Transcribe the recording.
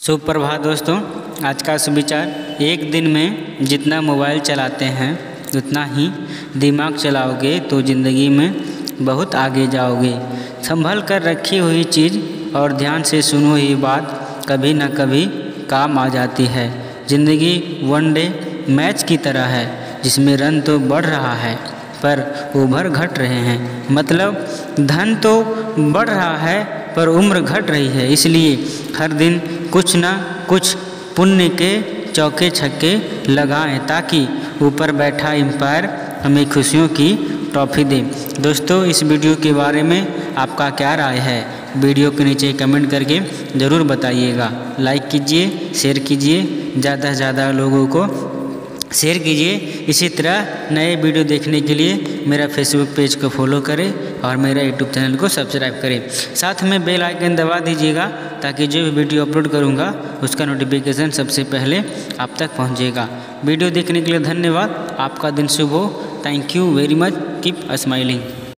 सुप्रभात दोस्तों। आज का सुविचार, एक दिन में जितना मोबाइल चलाते हैं उतना ही दिमाग चलाओगे तो ज़िंदगी में बहुत आगे जाओगे। संभल कर रखी हुई चीज़ और ध्यान से सुनो ये बात कभी न कभी काम आ जाती है। ज़िंदगी वनडे मैच की तरह है जिसमें रन तो बढ़ रहा है पर ओवर घट रहे हैं। मतलब धन तो बढ़ रहा है पर उम्र घट रही है। इसलिए हर दिन कुछ ना कुछ पुण्य के चौके छक्के लगाएं ताकि ऊपर बैठा एम्पायर हमें खुशियों की ट्रॉफी दे। दोस्तों, इस वीडियो के बारे में आपका क्या राय है? वीडियो के नीचे कमेंट करके ज़रूर बताइएगा। लाइक कीजिए, शेयर कीजिए, ज़्यादा से ज़्यादा लोगों को शेयर कीजिए। इसी तरह नए वीडियो देखने के लिए मेरा फेसबुक पेज को फॉलो करें और मेरा यूट्यूब चैनल को सब्सक्राइब करें। साथ में बेल आइकन दबा दीजिएगा ताकि जो भी वीडियो अपलोड करूंगा उसका नोटिफिकेशन सबसे पहले आप तक पहुंचेगा। वीडियो देखने के लिए धन्यवाद। आपका दिन शुभ हो। Thank you very much. Keep smiling.